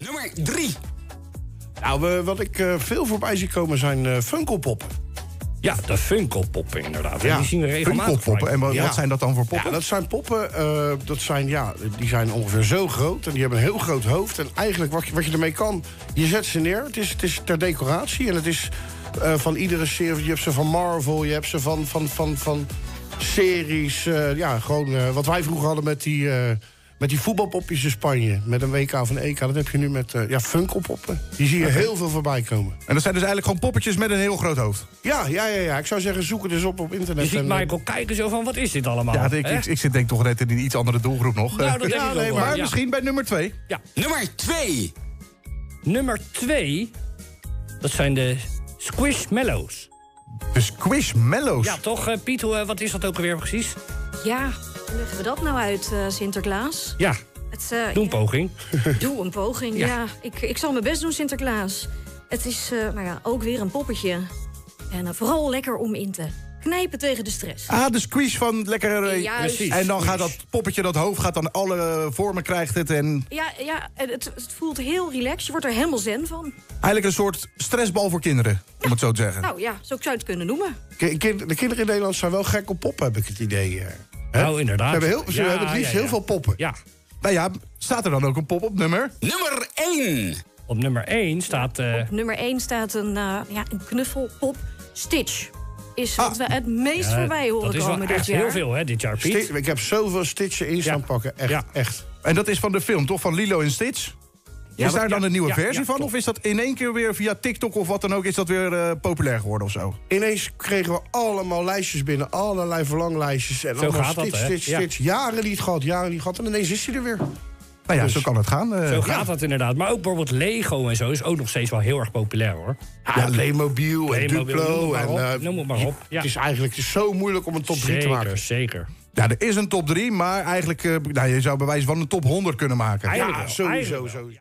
Nummer 3. Nou, wat ik veel voorbij zie komen zijn Funko-poppen. Ja, de Funko-poppen inderdaad. Ja, die zien we regelmatig. Funko-poppen. En wat zijn dat dan voor poppen? Ja, dat zijn poppen, die zijn ongeveer zo groot. En die hebben een heel groot hoofd. En eigenlijk wat je ermee kan, je zet ze neer. Het is ter decoratie. En het is van iedere serie. Je hebt ze van Marvel, je hebt ze van series. Gewoon wat wij vroeger hadden met die voetbalpopjes in Spanje. Met een WK of een EK. Dat heb je nu met Funko-poppen. Die zie je heel veel voorbij komen. En dat zijn dus eigenlijk gewoon poppetjes met een heel groot hoofd? Ja. Ik zou zeggen, zoek het eens op internet. Je ziet Michael kijken zo van, wat is dit allemaal? Ja, ik zit denk ik toch net in een iets andere doelgroep nog. Nou, dat denk ik ook wel. Maar misschien bij nummer 2. Ja. Nummer 2. Nummer 2, dat zijn de Squishmallows. De Squishmallows? Ja, toch, Piet, wat is dat ook alweer precies? Ja, hoe leggen we dat nou uit, Sinterklaas? Ja, doe een poging. Doe een poging, ja. Ik zal mijn best doen, Sinterklaas. Het is ook weer een poppetje. En vooral lekker om in te knijpen tegen de stress. Ah, de squish van lekker... Juist. En dan gaat dat poppetje, dat hoofd, gaat dan alle vormen krijgt het. En... Ja, het voelt heel relaxed. Je wordt er helemaal zen van. Eigenlijk een soort stressbal voor kinderen, om het zo te zeggen. Nou ja, zo zou je het kunnen noemen. De kinderen in Nederland zijn wel gek op poppen, heb ik het idee. Nou, inderdaad. Ze hebben het liefst heel veel poppen. Ja. Nou ja, staat er dan ook een pop op nummer? Nummer 1. Op nummer 1 staat... Op nummer 1 staat een knuffelpop. Stitch is wat we het meest voorbij horen komen dit jaar. Dat is wel echt heel veel, hè, dit jaar, Piet. Ik heb zoveel Stitchen in staan pakken. Echt. En dat is van de film, toch? Van Lilo en Stitch? Is daar dan een nieuwe versie van? Of is dat in één keer weer via TikTok of wat dan ook... is dat weer populair geworden of zo? Ineens kregen we allemaal lijstjes binnen. Allerlei verlanglijstjes. En zo allemaal gaat Stitch. Jaren niet gehad. En ineens is hij er weer. Nou ja, zo kan het gaan. Zo gaat dat inderdaad. Maar ook bijvoorbeeld Lego en zo is ook nog steeds wel heel erg populair, hoor. Ja, Playmobil en Duplo. Noem het maar op. Ja. Het is eigenlijk zo moeilijk om een top 3 te maken. Zeker. Ja, er is een top 3, maar eigenlijk... je zou bij wijze van een top 100 kunnen maken. Eigenlijk sowieso.